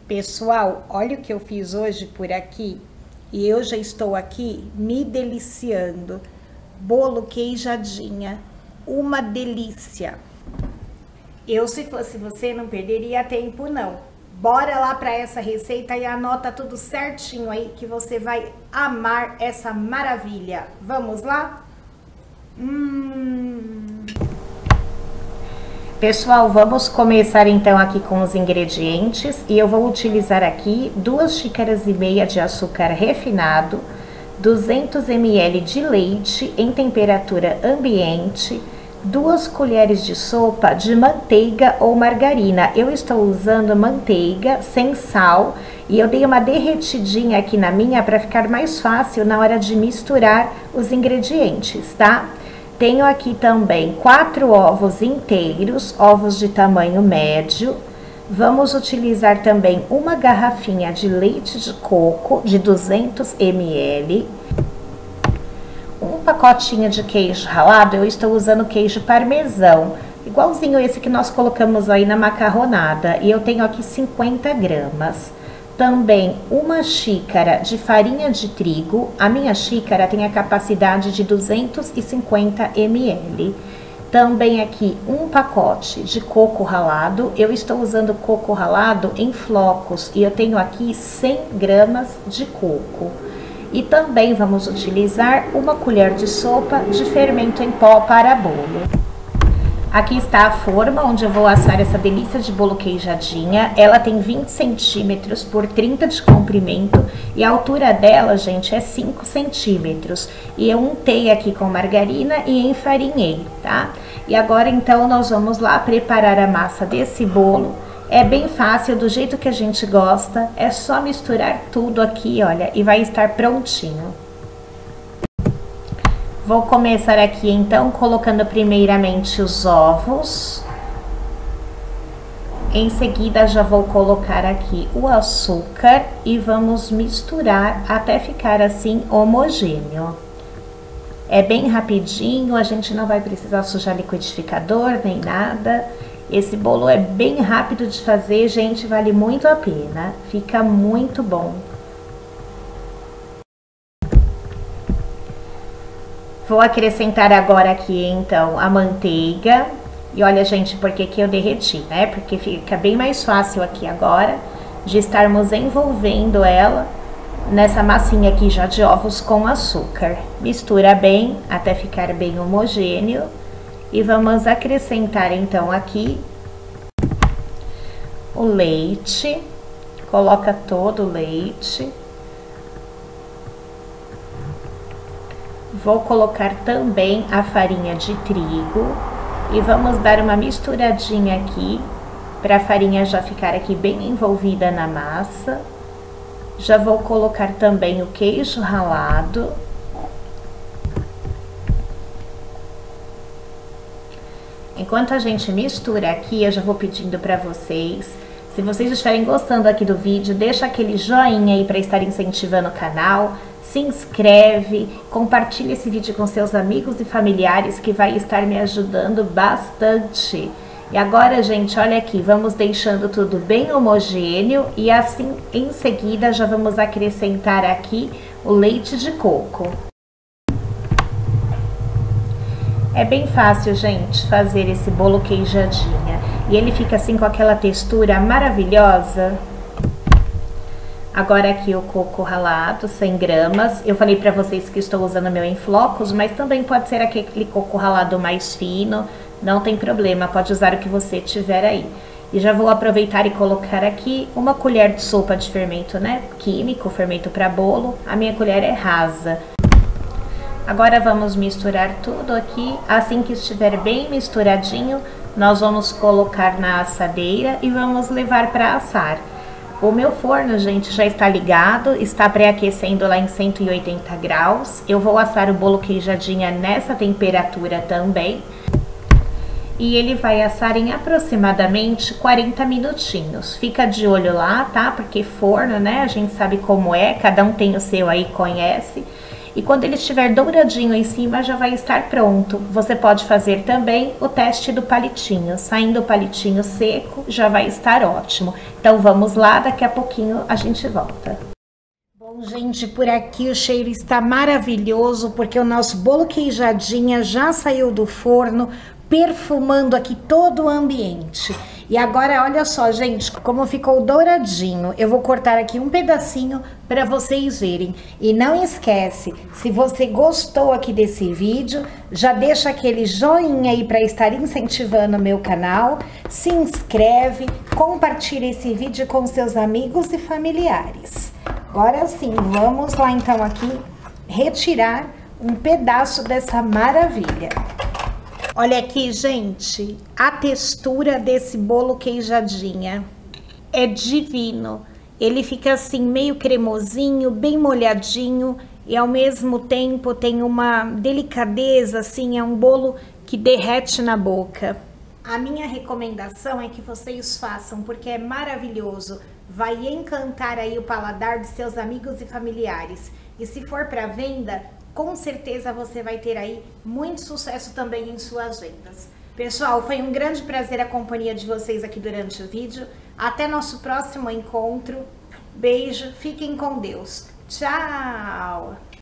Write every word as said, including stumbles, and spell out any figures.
Pessoal, olha o que eu fiz hoje por aqui e eu já estou aqui me deliciando. Bolo queijadinha, uma delícia. Eu, se fosse você, não perderia tempo não. Bora lá para essa receita e anota tudo certinho aí que você vai amar essa maravilha. Vamos lá? Hum... Pessoal, vamos começar então aqui com os ingredientes e eu vou utilizar aqui duas xícaras e meia de açúcar refinado, duzentos mililitros de leite em temperatura ambiente, duas colheres de sopa de manteiga ou margarina. Eu estou usando manteiga sem sal e eu dei uma derretidinha aqui na minha para ficar mais fácil na hora de misturar os ingredientes, tá? Tenho aqui também quatro ovos inteiros, ovos de tamanho médio. Vamos utilizar também uma garrafinha de leite de coco de duzentos mililitros. Um pacotinho de queijo ralado, eu estou usando queijo parmesão, igualzinho esse que nós colocamos aí na macarronada. E eu tenho aqui cinquenta gramas. Também uma xícara de farinha de trigo, a minha xícara tem a capacidade de duzentos e cinquenta mililitros. Também aqui um pacote de coco ralado, eu estou usando coco ralado em flocos e eu tenho aqui cem gramas de coco. E também vamos utilizar uma colher de sopa de fermento em pó para bolo. Aqui está a forma onde eu vou assar essa delícia de bolo queijadinha. Ela tem vinte centímetros por trinta de comprimento e a altura dela, gente, é cinco centímetros. E eu untei aqui com margarina e enfarinhei, tá? E agora, então, nós vamos lá preparar a massa desse bolo. É bem fácil, do jeito que a gente gosta. É só misturar tudo aqui, olha, e vai estar prontinho. Vou começar aqui então colocando primeiramente os ovos. Em seguida já vou colocar aqui o açúcar e vamos misturar até ficar assim homogêneo. É bem rapidinho, a gente não vai precisar sujar liquidificador nem nada. Esse bolo é bem rápido de fazer, gente, vale muito a pena. Fica muito bom. Vou acrescentar agora aqui, então, a manteiga. E olha, gente, por que que eu derreti, né? Porque fica bem mais fácil aqui agora de estarmos envolvendo ela nessa massinha aqui já de ovos com açúcar. Mistura bem até ficar bem homogêneo. E vamos acrescentar, então, aqui o leite. Coloca todo o leite. Vou colocar também a farinha de trigo e vamos dar uma misturadinha aqui para a farinha já ficar aqui bem envolvida na massa. Já vou colocar também o queijo ralado. Enquanto a gente mistura aqui, eu já vou pedindo para vocês, se vocês estiverem gostando aqui do vídeo, deixa aquele joinha aí para estar incentivando o canal. Se inscreve, compartilha esse vídeo com seus amigos e familiares que vai estar me ajudando bastante. E agora, gente, olha aqui, vamos deixando tudo bem homogêneo e assim, em seguida, já vamos acrescentar aqui o leite de coco. É bem fácil, gente, fazer esse bolo queijadinha. E ele fica assim com aquela textura maravilhosa. Agora aqui o coco ralado, cem gramas. Eu falei pra vocês que estou usando meu em flocos, mas também pode ser aquele coco ralado mais fino. Não tem problema, pode usar o que você tiver aí. E já vou aproveitar e colocar aqui uma colher de sopa de fermento, né? Químico, fermento para bolo. A minha colher é rasa. Agora vamos misturar tudo aqui. Assim que estiver bem misturadinho, nós vamos colocar na assadeira e vamos levar para assar. O meu forno, gente, já está ligado, está pré-aquecendo lá em cento e oitenta graus. Eu vou assar o bolo queijadinha nessa temperatura também. E ele vai assar em aproximadamente quarenta minutinhos. Fica de olho lá, tá? Porque forno, né? A gente sabe como é, cada um tem o seu aí, conhece. E quando ele estiver douradinho em cima, já vai estar pronto. Você pode fazer também o teste do palitinho. Saindo o palitinho seco, já vai estar ótimo. Então vamos lá, daqui a pouquinho a gente volta. Bom, gente, por aqui o cheiro está maravilhoso, porque o nosso bolo queijadinha já saiu do forno, perfumando aqui todo o ambiente. E agora, olha só, gente, como ficou douradinho. Eu vou cortar aqui um pedacinho para vocês verem. E não esquece, se você gostou aqui desse vídeo, já deixa aquele joinha aí para estar incentivando o meu canal. Se inscreve, compartilha esse vídeo com seus amigos e familiares. Agora sim, vamos lá então aqui retirar um pedaço dessa maravilha. Olha aqui, gente, a textura desse bolo queijadinha é divino. Ele fica assim meio cremosinho, bem molhadinho e ao mesmo tempo tem uma delicadeza, assim, é um bolo que derrete na boca. A minha recomendação é que vocês façam, porque é maravilhoso. Vai encantar aí o paladar dos seus amigos e familiares. E se for para venda, com certeza você vai ter aí muito sucesso também em suas vendas. Pessoal, foi um grande prazer a companhia de vocês aqui durante o vídeo. Até nosso próximo encontro. Beijo, fiquem com Deus. Tchau!